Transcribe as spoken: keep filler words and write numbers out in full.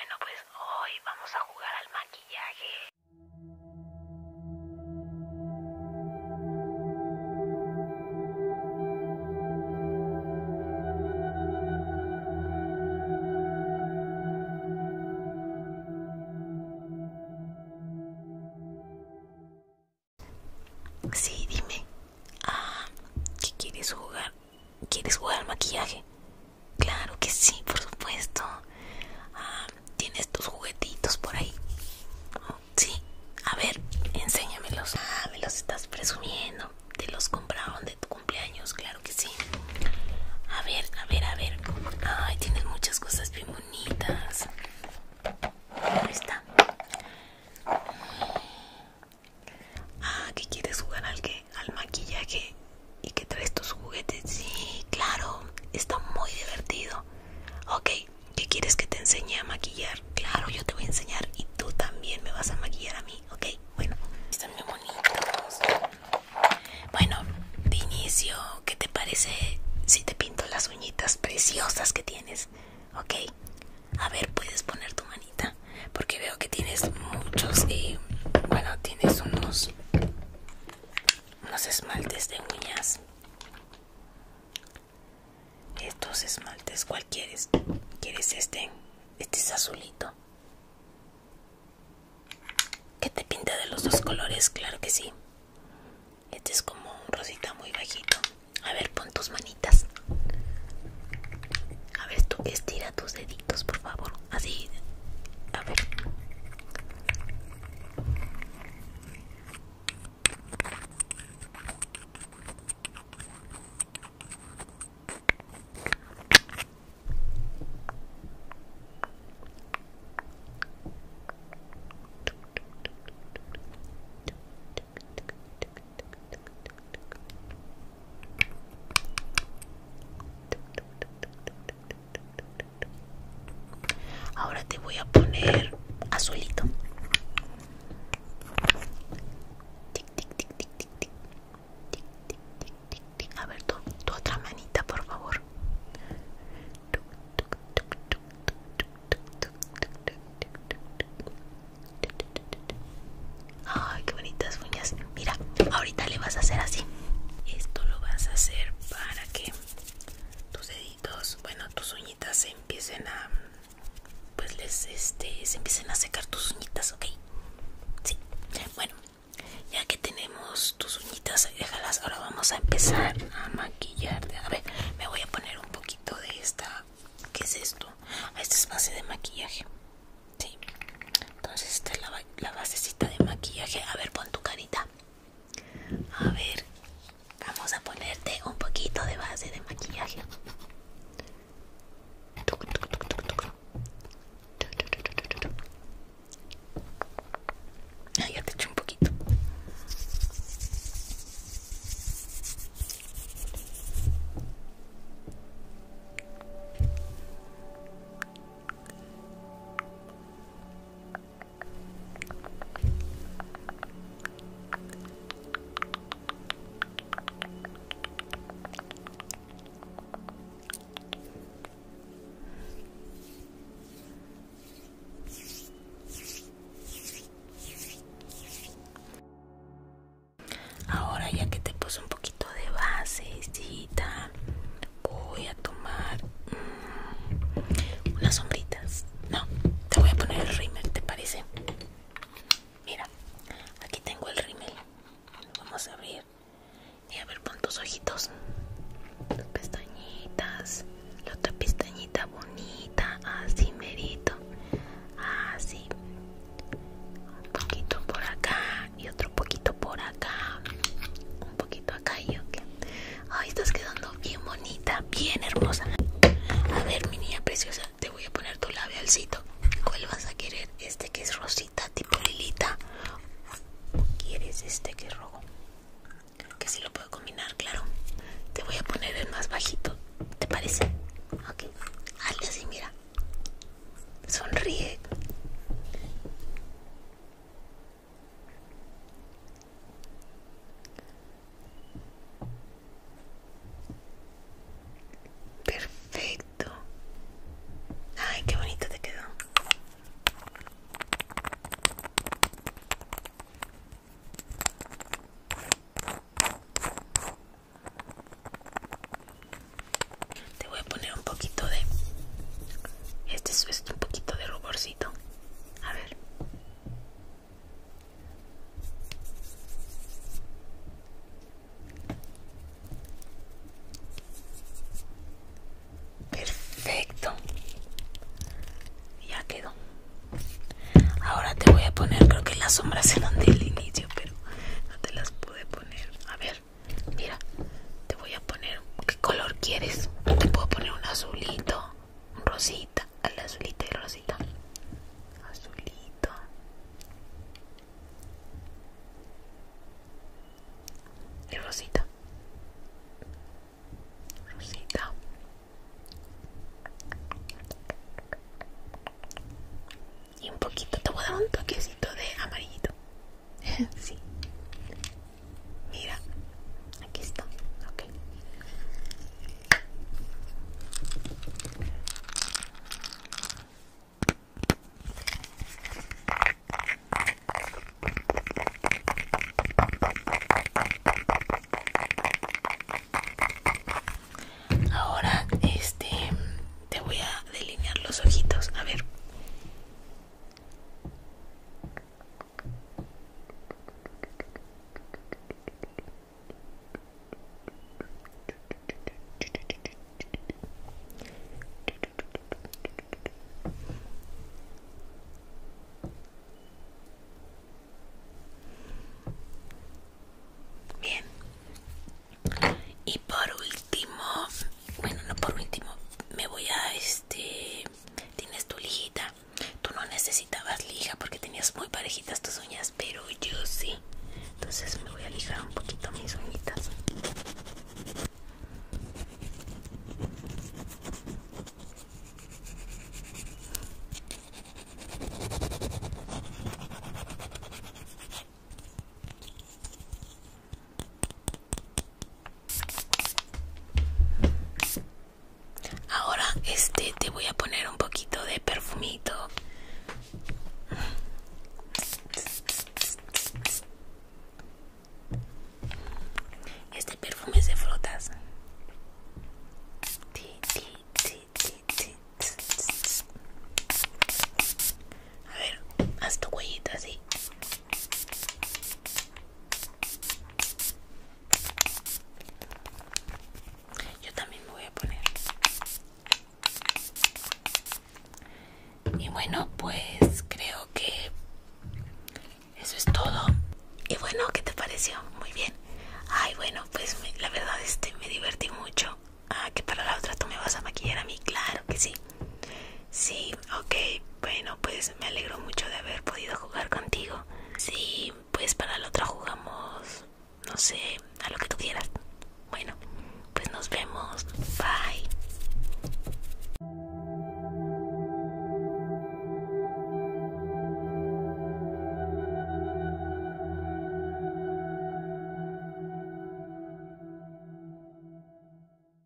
Bueno, pues hoy vamos a jugar al maquillaje. Sí, dime. Ah, ¿qué quieres jugar? ¿Quieres jugar al maquillaje? Claro que sí, por supuesto. Ah, ¿tienes tus juguetitos por ahí? Oh, sí. A ver, enséñamelos. Ah, me los estás presumiendo. Te los compraron de tu cumpleaños, claro que sí. A ver, a ver, a ver. Ay, tienes muchas cosas bien bonitas. Ahí está. Ah, ¿qué quieres jugar al qué? Al maquillaje. ¿Y que traes tus juguetes? Sí, claro. Está muy divertido. Ok, ¿qué quieres que te enseñe a maquillar? Claro, yo te voy a enseñar y tú también me vas a maquillar a mí, ¿ok? Bueno, están muy bonitos. Bueno, de inicio, ¿qué te parece si te pinto las uñitas preciosas que tienes? Ok, a ver, puedes poner tu manita, porque veo que tienes muchos y, bueno, tienes unos, unos esmaltes de uñas. Estos esmaltes, ¿cuál quieres? ¿Quieres este? Este es azulito. ¿Que te pinta de los dos colores? Claro que sí. Este es como un rosita muy bajito. A ver, pon tus manitas. A ver, tú estira tus deditos, por favor. Así. A ver. Ahora te voy a poner azulito. Tic, tic, tic, tic, tic, tic. Tic, tic, tic, tic, tic. A ver, tu, tu otra manita, por favor. Ay, qué bonitas uñas. Mira, ahorita le vas a hacer así. Esto lo vas a hacer para que tus deditos, bueno, tus uñitas se empiecen a, pues les, este, se empiecen a secar tus uñitas, ¿ok? Sí. Bueno, ya que tenemos tus uñitas, déjalas. Ahora vamos a empezar a maquillarte. A ver, me voy a poner un poquito de esta. ¿Qué es esto? Ah, esta es base de maquillaje. Sí. Entonces esta es la, la basecita de maquillaje. A ver, pon tu carita. A ver, vamos a ponerte un poquito de base de maquillaje. Ah, ya te eché un poquito. Ahora, ya que te puse un poquito de basecita, voy a tomar mmm, unas sombritas. No, te voy a poner el rímel, ¿te parece? Mira, aquí tengo el rímel. Lo vamos a abrir. Y a ver, pon tus ojitos, tus pestañitas, la otra pestañita bonita, así merito, así. Un poquito por acá y otro poquito por acá. Un poquito acá y ok. Ay, estás quedando bien bonita, bien hermosa. A ver, mi niña preciosa, te voy a poner tu labialcito. ¿Cuál vas a querer? Este que es rosita, tipo lilita. ¿Quieres este que es rojo? Que sí lo puedo combinar, claro. Te voy a poner el más bajito, ¿te parece? Ok, hazle así, mira. Sonríe. Perfecto. Ay, qué bonito te quedó. voy a poner un poquito de perfumito. Este perfume es de frutas. A ver, haz tu huellita así. Yo también me voy a poner. Y bueno, pues creo que eso es todo. Y bueno, ¿qué te pareció? Muy bien. Ay, bueno, pues me, la verdad este me divertí mucho. Ah, que para la otra tú me vas a maquillar a mí, claro que sí. Sí, ok, bueno, pues me alegro mucho.